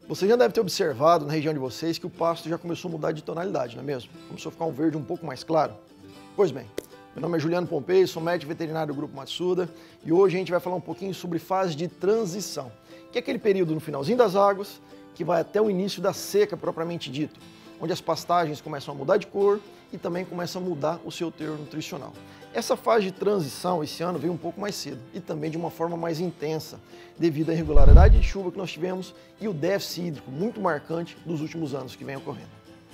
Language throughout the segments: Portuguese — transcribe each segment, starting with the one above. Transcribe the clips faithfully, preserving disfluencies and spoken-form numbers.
Você já deve ter observado na região de vocês que o pasto já começou a mudar de tonalidade, não é mesmo? Começou a ficar um verde um pouco mais claro. Pois bem, meu nome é Juliano Pompei, sou médico veterinário do Grupo Matsuda e hoje a gente vai falar um pouquinho sobre fase de transição, que é aquele período no finalzinho das águas que vai até o início da seca propriamente dito, onde as pastagens começam a mudar de cor e também começam a mudar o seu teor nutricional. Essa fase de transição esse ano veio um pouco mais cedo e também de uma forma mais intensa, devido à irregularidade de chuva que nós tivemos e o déficit hídrico muito marcante dos últimos anos que vem ocorrendo.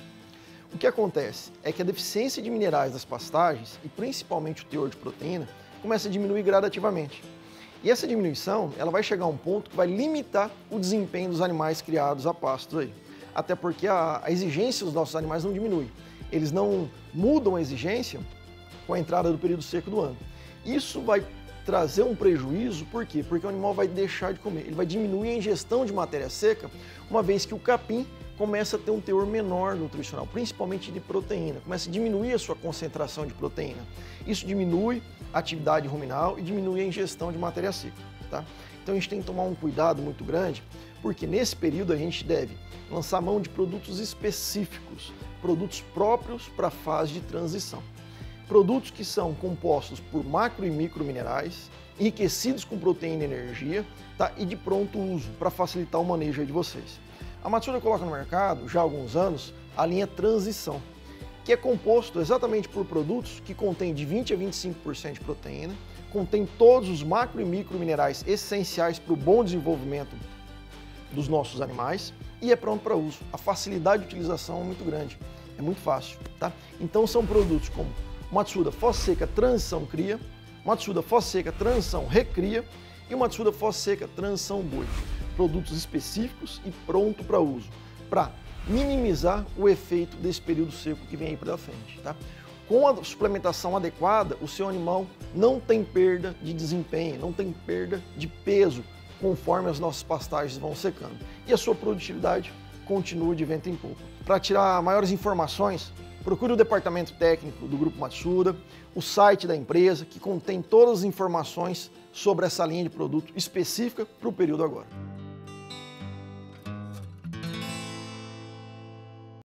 O que acontece é que a deficiência de minerais das pastagens, e principalmente o teor de proteína, começa a diminuir gradativamente. E essa diminuição ela vai chegar a um ponto que vai limitar o desempenho dos animais criados a pastos aí. Até porque a, a exigência dos nossos animais não diminui. Eles não mudam a exigência com a entrada do período seco do ano. Isso vai trazer um prejuízo, por quê? Porque o animal vai deixar de comer, ele vai diminuir a ingestão de matéria seca, uma vez que o capim começa a ter um teor menor nutricional, principalmente de proteína, começa a diminuir a sua concentração de proteína. Isso diminui a atividade ruminal e diminui a ingestão de matéria seca, tá? Então a gente tem que tomar um cuidado muito grande, porque nesse período a gente deve lançar mão de produtos específicos, produtos próprios para a fase de transição. Produtos que são compostos por macro e micro minerais, enriquecidos com proteína e energia, tá? E de pronto uso, para facilitar o manejo aí de vocês. A Matsuda coloca no mercado, já há alguns anos, a linha Transição, que é composto exatamente por produtos que contêm de vinte a vinte e cinco por cento de proteína, contém todos os macro e micro minerais essenciais para o bom desenvolvimento dos nossos animais e é pronto para uso. A facilidade de utilização é muito grande, é muito fácil, tá? Então são produtos como Matsuda Fosseca Transição Cria, Matsuda Fosseca Transição Recria e o Matsuda Fosseca Transição Boi. Produtos específicos e pronto para uso, para minimizar o efeito desse período seco que vem aí pela frente, tá? Com a suplementação adequada, o seu animal não tem perda de desempenho, não tem perda de peso, conforme as nossas pastagens vão secando. E a sua produtividade continua de vento em popa. Para tirar maiores informações, procure o departamento técnico do Grupo Matsuda, o site da empresa, que contém todas as informações sobre essa linha de produto específica para o período agora.